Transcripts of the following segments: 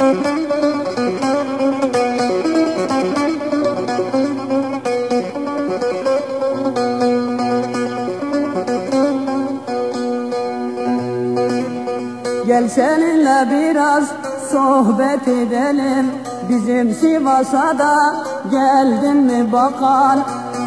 Gel seninle biraz sohbet edelim, bizim Sivas'a da geldin mi bakan?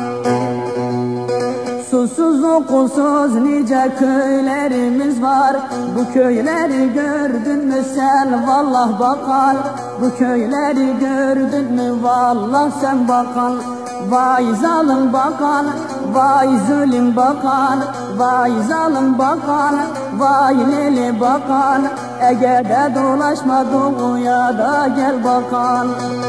Susuz okulsuz nice köylerimiz var, bu köyleri gördün mü sen vallah bakan? Bu köyleri gördün mü vallah sen bakan? Vay zalim bakan, vay zulüm bakan, vay zalim bakan, vay neli bakan, Ege'de dolaşma doğuya da gel bakan.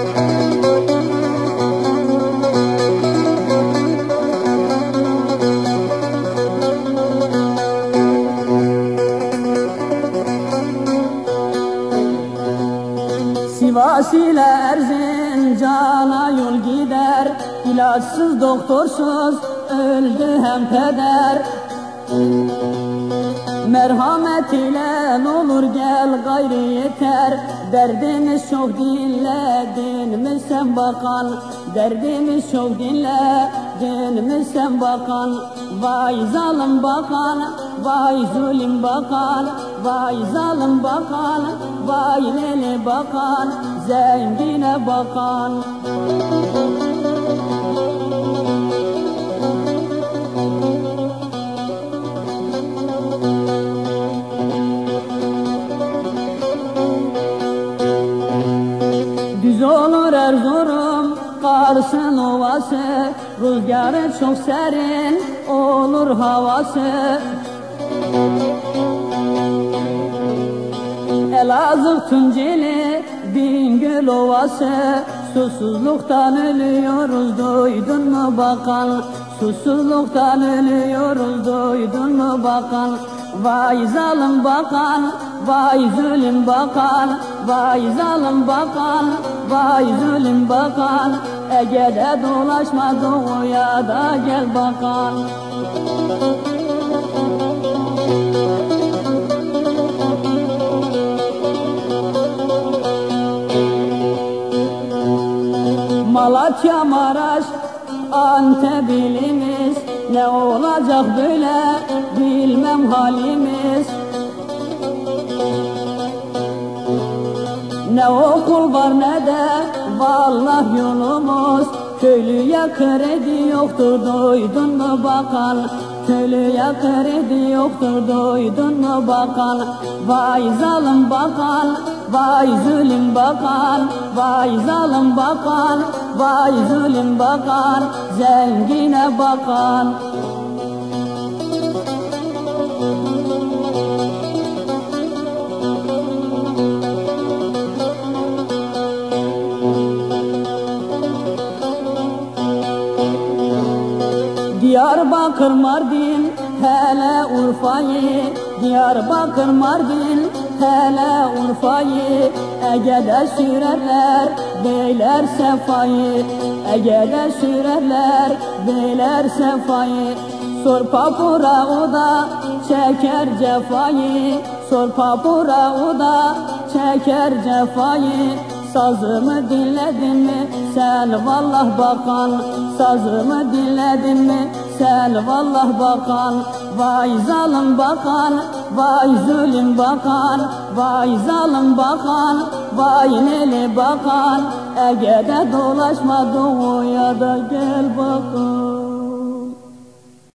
Sivas ile Erzincan'a yol gider, İlaçsız doktorsuz öldü hem peder. Merhamet ile n'olur gel gayrı yeter, derdimiz çok dinledin mi sen bakan? Derdimiz çok dinledin mi sen bakan? Vay zalim bakan, vay zulüm bakan, vay zalim bakan, vay neli bakan, zengine bakan. Düz olur Erzurum, Kars'ın ovası, rüzgarı çok serin olur havası. Elazığ Tunceli, Bingöl ovası, susuzluktan ölüyoruz duydun mu bakan? Susuzluktan ölüyoruz duydun mu bakan? Vay zalim bakan, vay zulüm bakan, vay zalim bakan, vay zulüm bakan, Ege'de dolaşma doğuya da gel bakan. Malatya, Maraş, Antep ilimiz, ne olacak böyle bilmem halimiz. Ne okul var ne de vallah yolumuz, köylüye kredi yoktur duydun mu bakan? Köylüye kredi yoktur duydun mu bakan? Vay zalim bakan, vay zulüm bakan, vay zalim bakan, vay zulüm bakan, zengine bakan. Diyarbakır, Mardin, hele Urfa'yı, Diyarbakır, Mardin, hele Urfa'yı, Ege'de sürerler beyler sefayı, Ege'de sürerler beyler sefayı. Sor Papura o da çeker cefayı, sor Papura o da çeker cefayı. Sazımı dinledin mi sen vallah bakan? Sazımı dinledin mi sen vallah bakan? Vay zalim bakan, vay zulüm bakan, vay zalim bakan, vay neli bakan, Ege'de dolaşma doğuya da gel bakan.